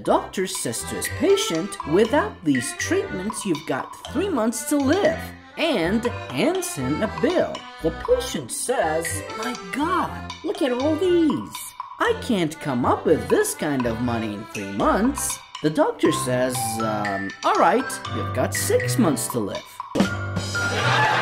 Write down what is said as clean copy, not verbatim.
The doctor says to his patient, without these treatments, you've got 3 months to live, and hands him a bill. The patient says, my God, look at all these. I can't come up with this kind of money in 3 months. The doctor says, all right, you've got 6 months to live.